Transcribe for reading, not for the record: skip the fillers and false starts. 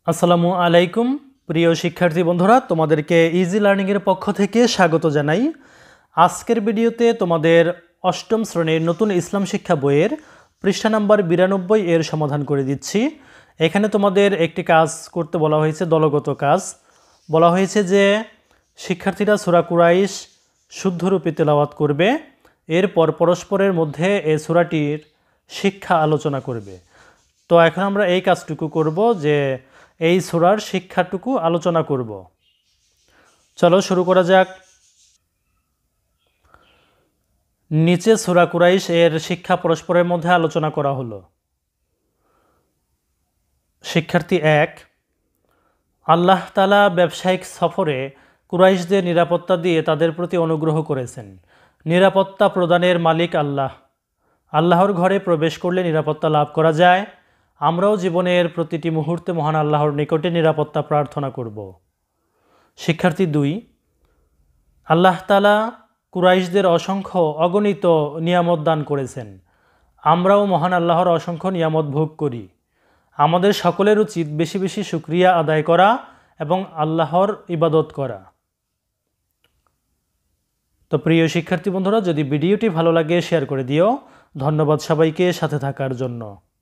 আসসালামু আলাইকুম প্রিয় শিক্ষার্থী বন্ধুরা, তোমাদেরকে ইজি লার্নিং এর পক্ষ থেকে স্বাগত জানাই। আজকের ভিডিওতে তোমাদের অষ্টম শ্রেণীর নতুন ইসলাম শিক্ষা বইয়ের পৃষ্ঠা নাম্বার 92 এর সমাধান করে দিচ্ছি। এখানে তোমাদের একটি কাজ করতে বলা হয়েছে, দলগত কাজ। বলা হয়েছে যে শিক্ষার্থীরা সূরা কুরাইশ শুদ্ধরূপে তেলাওয়াত করবে, এরপর পরস্পরের মধ্যে এই সূরাটির শিক্ষা আলোচনা করবে। তো এখন আমরা এই কাজটুকু করব যে এই সূরার শিক্ষাটুকু আলোচনা করব। চলো শুরু করা যাক। নিচে সূরা কুরাইশ এর শিক্ষা পরস্পরের মধ্যে আলোচনা করা হলো। শিক্ষার্থী 1, আল্লাহ তাআলা ব্যবসায়িক সফরে কুরাইশদের নিরাপত্তা দিয়ে তাদের প্রতি অনুগ্রহ করেছেন। নিরাপত্তা প্রদানের মালিক আল্লাহ। আল্লাহর ঘরে প্রবেশ করলে নিরাপত্তা লাভ করা যায়। আমরাও জীবনের প্রতিটি মুহূর্তে মহান আল্লাহর নিকটে নিরাপত্তা প্রার্থনা করব। শিক্ষার্থী 2, আল্লাহ তাআলা কুরাইশদের অসংখ্য অগণিত নিয়ামত দান করেছেন। আমরাও মহান আল্লাহর অসংখ্য নিয়ামত ভোগ করি। আমাদের সকলের উচিত বেশি বেশি শুকরিয়া আদায় করা এবং আল্লাহর ইবাদত করা। তো প্রিয় শিক্ষার্থী বন্ধুরা, যদি ভিডিওটি ভালো লাগে শেয়ার করে দিও। ধন্যবাদ সবাইকে সাথে থাকার জন্য।